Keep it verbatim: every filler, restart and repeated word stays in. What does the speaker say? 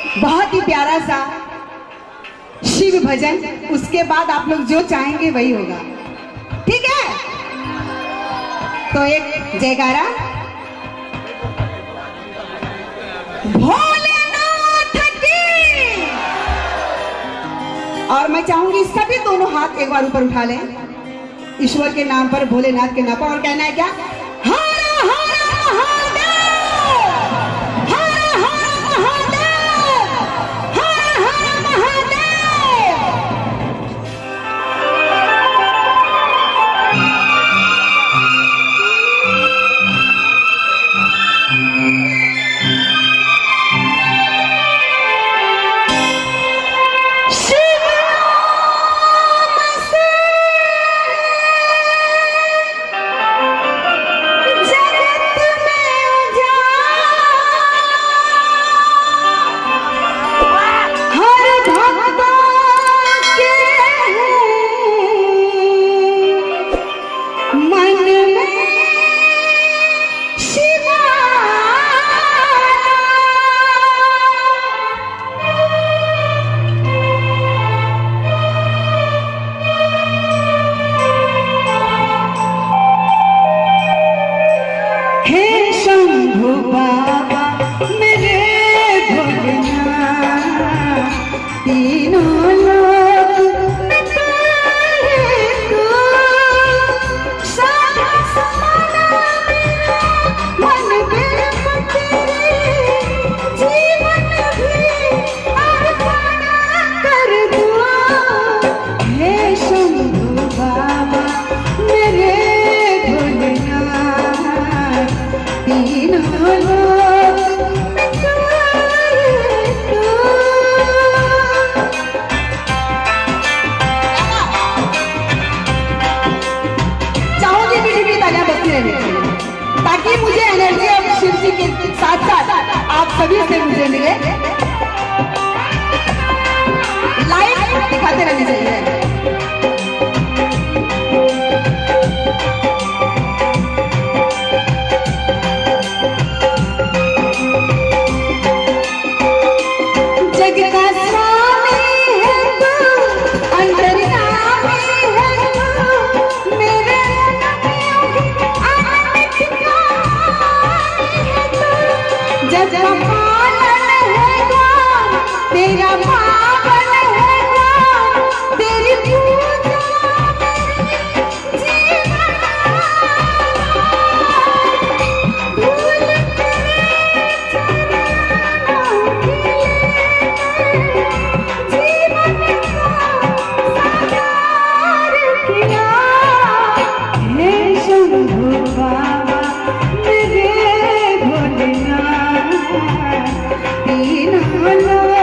बहुत ही प्यारा सा शिव भजन, उसके बाद आप लोग जो चाहेंगे वही होगा, ठीक है? तो एक जयकारा भोलेनाथ की। और मैं चाहूंगी सभी दोनों हाथ एक बार ऊपर उठा लें, ईश्वर के नाम पर, भोलेनाथ के नाम पर, और कहना है क्या? हर हर महादेव, हर हर महादेव, हर हर महादेव। ताकि मुझे एनर्जी अब शिव जी के साथ साथ आप सभी से मुझे मिले। लाइट दिखाते रहने चाहिए। तेरा पावन है कौन, तेरी पूजा मेरी जीवन, भूल तेरे चरणों के जीवन को साकार किया। हे शंभु बाबा मेरे भोलेनाथ, तीनों लोग